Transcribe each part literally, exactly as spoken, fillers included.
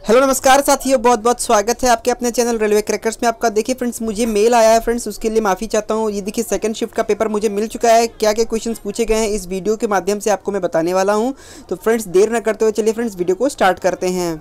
Hello नमस्कार साथियों, बहुत बहुत स्वागत है आपके अपने चैनल रेलवे क्रैकर्स में आपका। देखिए फ्रेंड्स, मुझे मेल आया है फ्रेंड्स, उसके लिए माफ़ी चाहता हूँ। ये देखिए सेकंड शिफ्ट का पेपर मुझे मिल चुका है। क्या क्या क्वेश्चंस पूछे गए हैं इस वीडियो के माध्यम से आपको मैं बताने वाला हूँ। तो फ्रेंड्स देर न करते हुए चलिए फ्रेंड्स वीडियो को स्टार्ट करते हैं।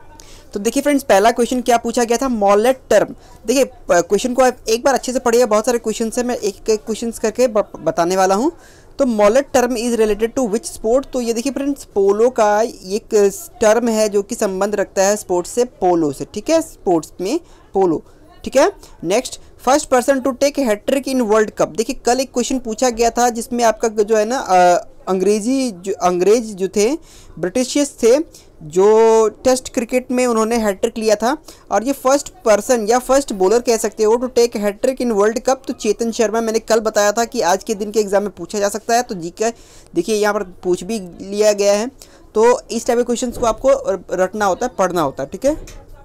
तो देखिए फ्रेंड्स, पहला क्वेश्चन क्या पूछा गया था, मॉलेट टर्म। देखिए क्वेश्चन को आप एक बार अच्छे से पढ़िए, बहुत सारे क्वेश्चन है, मैं एक एक क्वेश्चन करके बताने वाला हूँ। तो mallet term is related to which sport. तो ये देखिए फ्रेंड्स, पोलो का एक टर्म है जो कि संबंध रखता है स्पोर्ट्स से, पोलो से, ठीक है, स्पोर्ट्स में पोलो, ठीक है। Next, first person to take hat trick in world cup. देखिए कल एक क्वेश्चन पूछा गया था जिसमें आपका जो है ना अंग्रेजी जो अंग्रेज जो थे, ब्रिटिशियस थे, जो टेस्ट क्रिकेट में उन्होंने हैट्रिक लिया था। और ये फर्स्ट पर्सन या फर्स्ट बॉलर कह सकते हो to take hat trick in world cup. तो चेतन शर्मा, मैंने कल बताया था कि आज के दिन के एग्जाम में पूछा जा सकता है। तो जी का देखिए यहाँ पर पूछ भी लिया गया है। तो इस टाइप के क्वेश्चंस को आपको रटना होता है, पढ़ना होता है, ठीक है।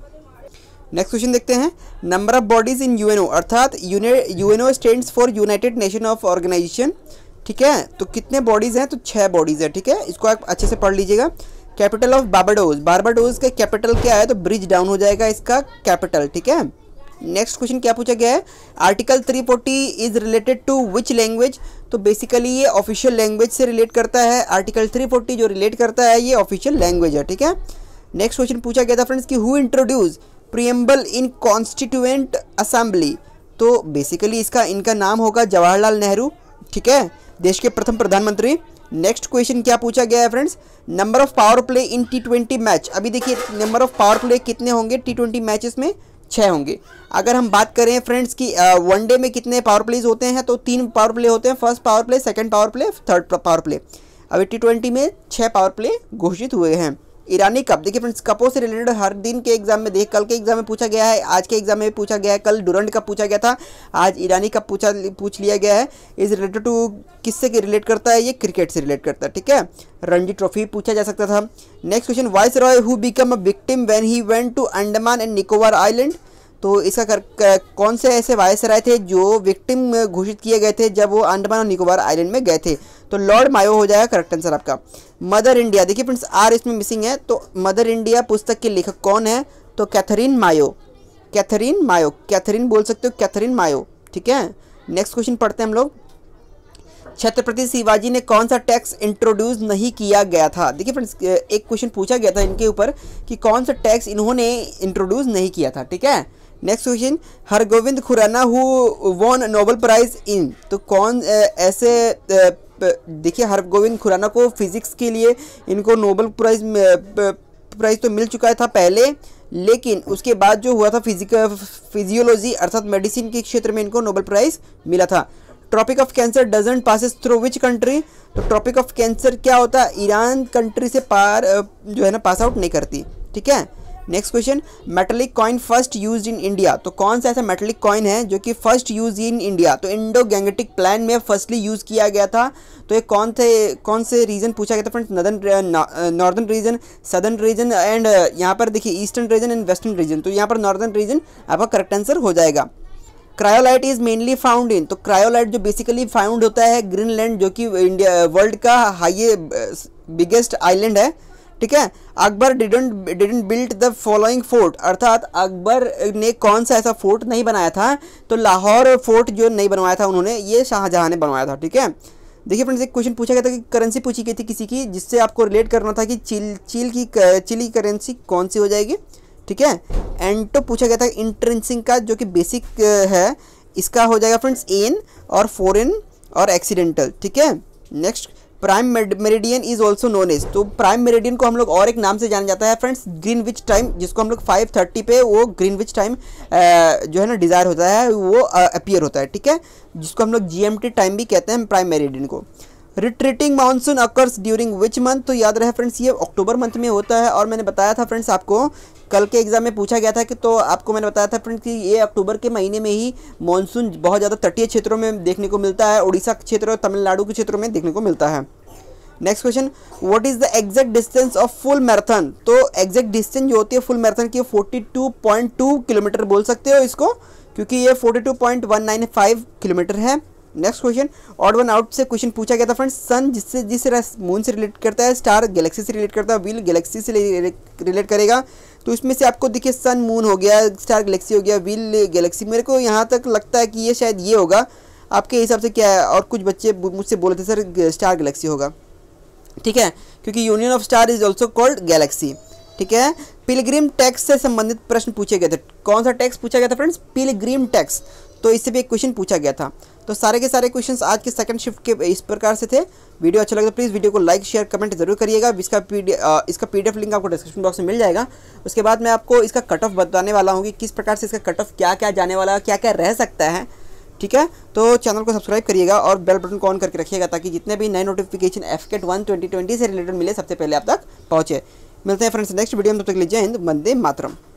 नेक्स्ट क्वेश्चन देखते हैं, number of bodies in UNO, अर्थात UNO stands for United Nation of Organisation, ठीक है। तो कितने बॉडीज़ हैं, तो छः बॉडीज़ है, ठीक है। इसको आप अच्छे से पढ़ लीजिएगा। कैपिटल ऑफ बारबाडोस, बारबाडोस का कैपिटल क्या है, तो ब्रिज डाउन हो जाएगा इसका कैपिटल, ठीक है। नेक्स्ट क्वेश्चन क्या पूछा गया है, article three forty is related to which language. तो बेसिकली ये ऑफिशियल लैंग्वेज से रिलेट करता है। आर्टिकल थ्री फोर्टी जो रिलेट करता है ये ऑफिशियल लैंग्वेज है, ठीक है। नेक्स्ट क्वेश्चन पूछा गया था फ्रेंड्स कि who introduce preamble in constituent assembly. तो बेसिकली इसका इनका नाम होगा जवाहरलाल नेहरू, ठीक है, देश के प्रथम प्रधानमंत्री। नेक्स्ट क्वेश्चन क्या पूछा गया है friends, number of power play in T twenty match. अभी देखिए नंबर ऑफ पावर प्ले कितने होंगे टी ट्वेंटी मैचेस में, छः होंगे। अगर हम बात करें फ्रेंड्स कि वनडे में कितने पावर प्लेज होते हैं, तो तीन पावर प्ले होते हैं, first power play, second power play, third power play. अभी टी ट्वेंटी में छः पावर प्ले घोषित हुए हैं। ईरानी कप, देखिए फ्रेंड्स कपों से रिलेटेड हर दिन के एग्जाम में, देख कल के एग्जाम में पूछा गया है, आज के एग्जाम में पूछा गया है, कल डुरंड कप पूछा गया था, आज ईरानी कप पूछा पूछ लिया गया है। इज रिलेटेड टू किससे रिलेट करता है, ये क्रिकेट से रिलेट करता है, ठीक है। रणजी ट्रॉफी पूछा जा सकता था। Next question, viceroy who become a victim when he went to Andaman and Nicobar island. तो इसका कर, कर, कौन से ऐसे वायसराय थे जो विक्टिम घोषित किए गए थे जब वो अंडमान और निकोबार आइलैंड में गए थे। तो लॉर्ड मायो हो जाएगा करेक्ट आंसर आपका। मदर इंडिया, देखिए फ्रेंड्स आर इसमें मिसिंग है। तो मदर इंडिया पुस्तक के लेखक कौन है, तो Katherine Mayo, Katherine Mayo, Katherine बोल सकते हो, कैथरीन मायो, ठीक है। नेक्स्ट क्वेश्चन पढ़ते हैं हम लोग, छत्रपति शिवाजी ने कौन सा टैक्स इंट्रोड्यूस नहीं किया गया था। देखिए फ्रेंड्स एक क्वेश्चन पूछा गया था इनके ऊपर कि कौन सा टैक्स इन्होंने इंट्रोड्यूस नहीं किया था, ठीक है। Next question, Hargobind Khorana who won Nobel prize in. तो कौन ऐसे, देखिए हरगोविंद खुराना को फिजिक्स के लिए इनको नोबेल प्राइज प्राइज तो मिल चुका था पहले, लेकिन उसके बाद जो हुआ था फिजिकल फिजियोलॉजी अर्थात मेडिसिन के क्षेत्र में इनको नोबेल प्राइज मिला था। Tropic of Cancer doesn't passes through which country. तो ट्रॉपिक ऑफ कैंसर क्या होता है, ईरान कंट्री से पार जो है ना पास आउट नहीं करती, ठीक है। Next question, metallic coin first used in India. तो कौन सा ऐसा मेटलिक कॉइन है जो कि फर्स्ट यूज इन इंडिया, तो इंडो गैंगेटिक प्लान में फर्स्टली यूज़ किया गया था। तो ये कौन थे, कौन से रीजन पूछा गया था friends, northern northern region, southern region and यहाँ पर देखिए eastern region and western region. तो यहाँ पर नॉर्दर्न रीजन आपका करेक्ट आंसर हो जाएगा। Cryolite is mainly found in. तो क्रायोलाइट जो बेसिकली फाउंड होता है ग्रीनलैंड, जो कि इंडिया वर्ल्ड का हाई बिगेस्ट आइलैंड है, ठीक है। Akbar didn't didn't build the following fort, अर्थात अकबर ने कौन सा ऐसा फोर्ट नहीं बनाया था, तो लाहौर फोर्ट जो नहीं बनवाया था उन्होंने, ये शाहजहां ने बनवाया था, ठीक है। देखिए फ्रेंड्स एक क्वेश्चन पूछा गया था कि करेंसी पूछी गई थी किसी की, जिससे आपको रिलेट करना था कि चिल चिल की चिली करेंसी कौन सी हो जाएगी, ठीक है। एंड तो पूछा गया था इंट्रेंसिंग का जो कि बेसिक है, इसका हो जाएगा फ्रेंड्स एन, और फॉरेन और एक्सीडेंटल, ठीक है। Next, prime meridian is also known as. तो प्राइम मेरिडियन को हम लोग और एक नाम से जाना जाता है फ्रेंड्स, ग्रीनविच टाइम, जिसको हम लोग फाइव थर्टी पे वो ग्रीनविच टाइम जो है ना डिज़ायर होता है, वो अपीयर होता है, ठीक है, जिसको हम लोग जीएमटी टाइम भी कहते हैं प्राइम मेरिडियन को। Retreating monsoon occurs during which month. तो याद रहे फ्रेंड्स ये अक्टूबर मंथ में होता है। और मैंने बताया था फ्रेंड्स आपको, कल के एग्जाम में पूछा गया था कि, तो आपको मैंने बताया था फ्रेंड्स कि ये अक्टूबर के महीने में ही मानसून बहुत ज़्यादा तटीय क्षेत्रों में देखने को मिलता है, उड़ीसा क्षेत्र और तमिलनाडु के क्षेत्रों में देखने को मिलता है। Next question, what is the exact distance of full marathon. तो एग्जैक्ट डिस्टेंस जो होती है फुल मैराथन की forty two point two kilometre बोल सकते हो इसको, क्योंकि ये forty two point one nine five kilometre है। Next question, odd one out से क्वेश्चन पूछा गया था फ्रेंड्स, सन जिससे जिस मून से रिलेट करता है, स्टार गैलेक्सी से रिलेट करता है, व्हील गैलेक्सी से रिलेट करेगा, तो इसमें से आपको देखिए सन मून हो गया, स्टार गैलेक्सी हो गया, व्हील गैलेक्सी, मेरे को यहाँ तक लगता है कि ये शायद ये होगा। आपके हिसाब से क्या है? और कुछ बच्चे मुझसे बोले थे सर स्टार गैलेक्सी होगा, ठीक है, क्योंकि union of star is also called galaxy, ठीक है। पिलग्रिम टैक्स से संबंधित प्रश्न पूछे गए थे। कौन सा टैक्स पूछा गया था फ्रेंड्स? Pilgrim tax. तो इससे भी एक क्वेश्चन पूछा गया था। तो सारे के सारे क्वेश्चंस आज के सेकंड शिफ्ट के इस प्रकार से थे। वीडियो अच्छा लगा तो प्लीज़ वीडियो को लाइक शेयर कमेंट जरूर करिएगा। इसका पीडी इसका पीडीएफ लिंक आपको डिस्क्रिप्शन बॉक्स में मिल जाएगा। उसके बाद मैं आपको इसका कट ऑफ बताने वाला हूँ कि किस प्रकार से इसका कट ऑफ क्या क्या जाने वाला है, क्या क्या रह सकता है, ठीक है। तो चैनल को सब्सक्राइब करिएगा और बेल बटन को ऑन करके रखिएगा ताकि जितने भी नए नोटिफिकेशन एफकेट वन ट्वेंटी ट्वेंटी से रिलेटेड मिले सबसे पहले आप तक पहुँचे। मिलते हैं फ्रेंड्स नेक्स्ट वीडियो में, तब तक के लिए जय हिंद, वंदे मातरम।